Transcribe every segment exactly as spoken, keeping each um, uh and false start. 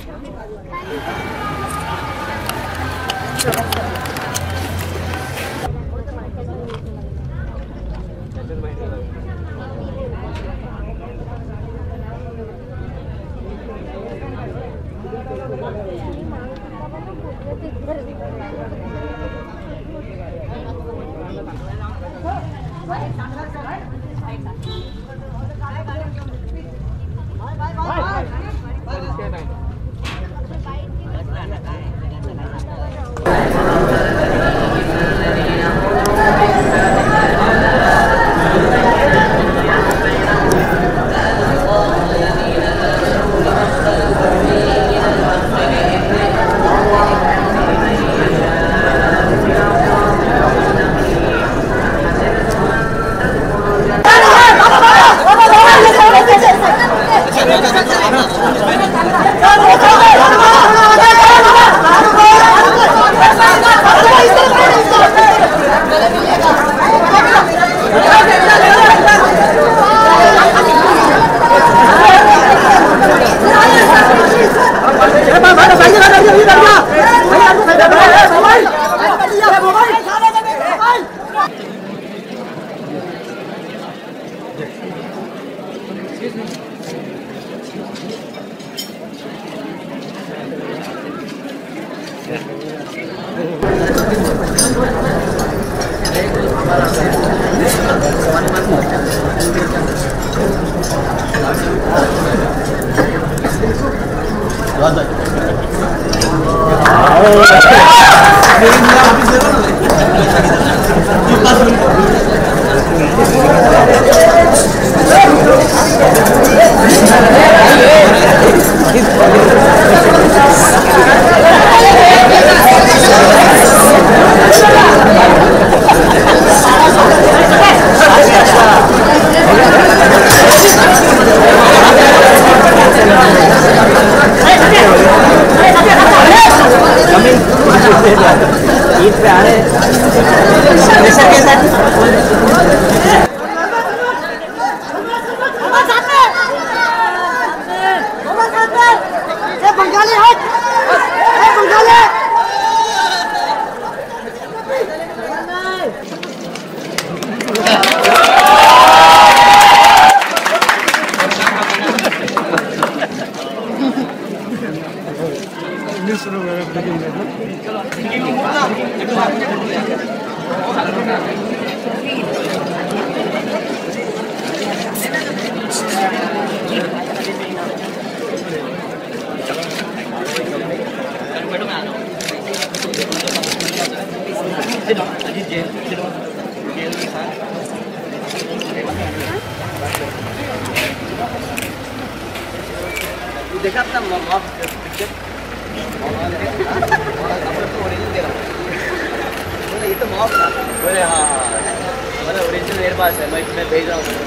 ईद पे आ रहे हैं बंगाली हट बंगाली देखा अपना मॉब पिक्चर ये तो मॉब था बोले हाँ मतलब ओरिजिनल मेरे पास है मैं मैं भेज रहा हूँ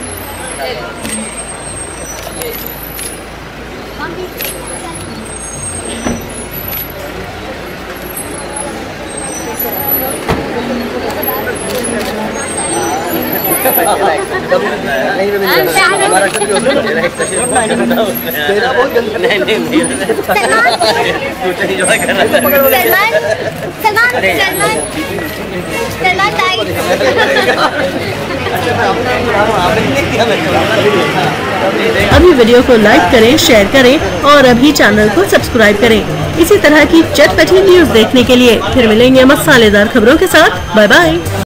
हमारा अभी वीडियो को लाइक करें, शेयर करें और अभी चैनल को सब्सक्राइब करें। इसी तरह की चटपटी न्यूज देखने के लिए फिर मिलेंगे मसालेदार खबरों के साथ। Bye bye.